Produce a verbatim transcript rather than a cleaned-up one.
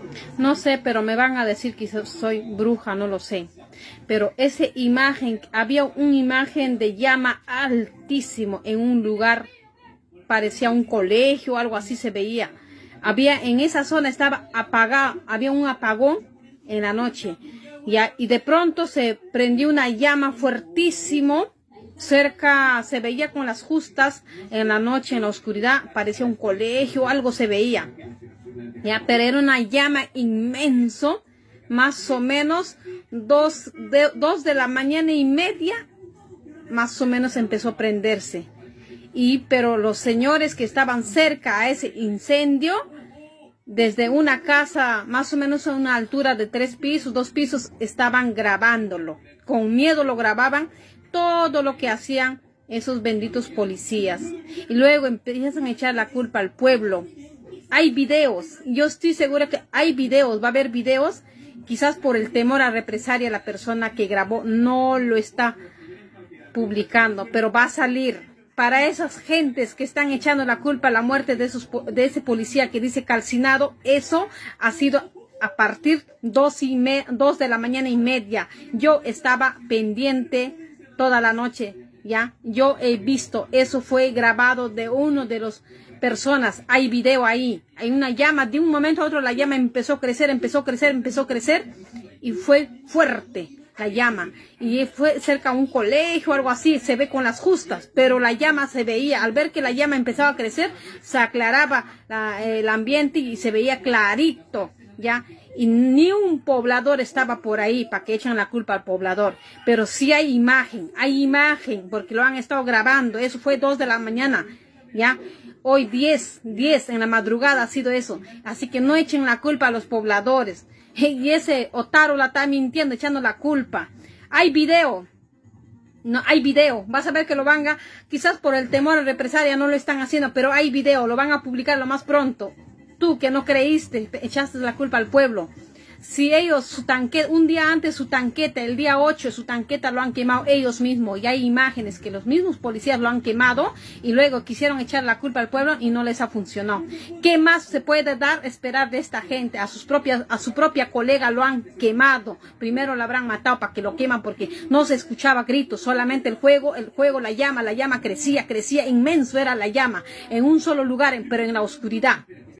No sé, pero me van a decir que so- soy bruja, no lo sé. Pero esa imagen, había una imagen de llama altísimo en un lugar, parecía un colegio, algo así se veía. Había, en esa zona estaba apagado, había un apagón en la noche. Ya, y de pronto se prendió una llama fuertísimo. Cerca se veía con las justas en la noche, en la oscuridad, parecía un colegio, algo se veía. Ya, pero era una llama inmenso, más o menos dos de, dos de la mañana y media, más o menos empezó a prenderse. Y pero los señores que estaban cerca a ese incendio, desde una casa más o menos a una altura de tres pisos, dos pisos, estaban grabándolo. Con miedo lo grababan todo lo que hacían esos benditos policías. Y luego empiezan a echar la culpa al pueblo. Hay videos, yo estoy segura que hay videos, va a haber videos. Quizás por el temor a represalia la persona que grabó no lo está publicando, pero va a salir. Para esas gentes que están echando la culpa a la muerte de, esos, de ese policía que dice calcinado, eso ha sido a partir dos, y me, dos de la mañana y media. Yo estaba pendiente toda la noche, ¿ya? Yo he visto, eso fue grabado de uno de los personas, hay video ahí, hay una llama, de un momento a otro la llama empezó a crecer, empezó a crecer, empezó a crecer y fue fuerte la llama, y fue cerca de un colegio o algo así, se ve con las justas, pero la llama se veía, al ver que la llama empezaba a crecer, se aclaraba la, el ambiente y se veía clarito, ¿ya? Y ni un poblador estaba por ahí para que echen la culpa al poblador, pero sí hay imagen, hay imagen, porque lo han estado grabando, eso fue dos de la mañana, ¿ya? Hoy diez, diez en la madrugada ha sido eso, así que no echen la culpa a los pobladores. Y ese Otaro la está mintiendo, echando la culpa. Hay video. No, hay video. Vas a ver que lo van a, quizás por el temor a represalia no lo están haciendo, pero hay video, lo van a publicar lo más pronto. Tú que no creíste, te echaste la culpa al pueblo. Si ellos, su tanqueta, un día antes su tanqueta, el día ocho, su tanqueta lo han quemado ellos mismos. Y hay imágenes que los mismos policías lo han quemado y luego quisieron echar la culpa al pueblo y no les ha funcionado. ¿Qué más se puede dar, esperar de esta gente? A sus propias, a su propia colega lo han quemado. Primero lo habrán matado para que lo queman porque no se escuchaba gritos, solamente el fuego, el fuego, la llama, la llama crecía, crecía, inmenso era la llama, en un solo lugar, pero en la oscuridad.